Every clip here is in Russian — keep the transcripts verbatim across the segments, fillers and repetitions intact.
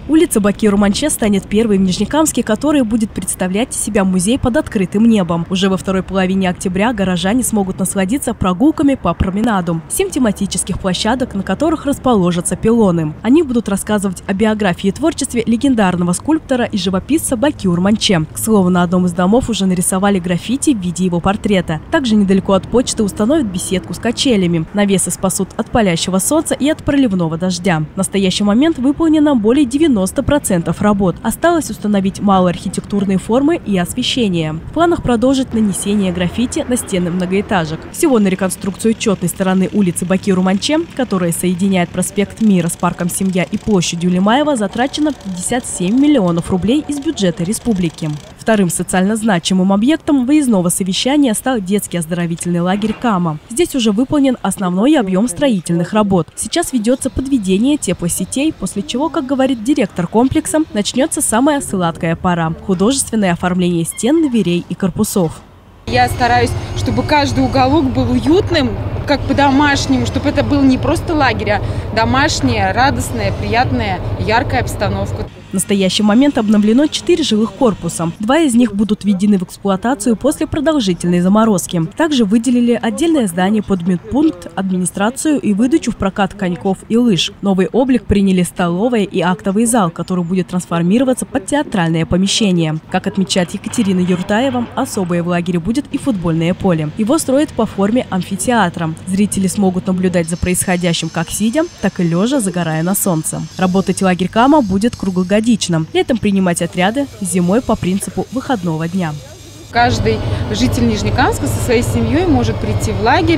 Улица Бакир-Манче станет первой в Нижнекамске, которая будет представлять из себя музей под открытым небом. Уже во второй половине октября горожане смогут насладиться прогулками по променаду. Семь тематических площадок, на которых расположатся пилоны. Они будут рассказывать о биографии и творчестве легендарного скульптора и живописца Бакир-Манче. К слову, на одном из домов уже нарисовали граффити в виде его портрета. Также недалеко от почты установят беседку с качелями. Навесы спасут от палящего солнца и от проливного дождя. В настоящий момент выполнено более девяноста процентов работ. Осталось установить малые архитектурные формы и освещение. В планах продолжить нанесение граффити на стены многоэтажек. Всего на реконструкцию четной стороны улицы Бакир-Манче, которая соединяет проспект Мира с парком Семья и площадью Лимаева, затрачено пятьдесят семь миллионов рублей из бюджета республики. Вторым социально значимым объектом выездного совещания стал детский оздоровительный лагерь «Кама». Здесь уже выполнен основной объем строительных работ. Сейчас ведется подведение теплосетей, после чего, как говорит директор комплекса, начнется самая сладкая пора – художественное оформление стен, дверей и корпусов. Я стараюсь, чтобы каждый уголок был уютным, как по-домашнему, чтобы это был не просто лагерь, а домашняя, радостная, приятная, яркая обстановка. В настоящий момент обновлено четыре жилых корпуса. Два из них будут введены в эксплуатацию после продолжительной заморозки. Также выделили отдельное здание под медпункт, администрацию и выдачу в прокат коньков и лыж. Новый облик приняли столовая и актовый зал, который будет трансформироваться под театральное помещение. Как отмечает Екатерина Юртаева, особое в лагере будет и футбольное поле. Его строят по форме амфитеатра. Зрители смогут наблюдать за происходящим как сидя, так и лежа, загорая на солнце. Работать лагерь «Кама» будет круглогодично. Летом принимать отряды, зимой по принципу выходного дня. Каждый житель Нижнекамска со своей семьей может прийти в лагерь,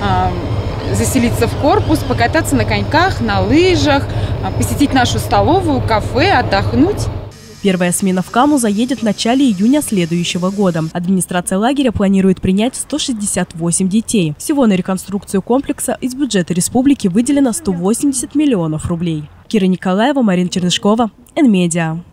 заселиться в корпус, покататься на коньках, на лыжах, посетить нашу столовую, кафе, отдохнуть. Первая смена в «Каму» заедет в начале июня следующего года. Администрация лагеря планирует принять сто шестьдесят восемь детей. Всего на реконструкцию комплекса из бюджета республики выделено сто восемьдесят миллионов рублей. Кира Николаева, Марина Чернышкова, Эн Медиа.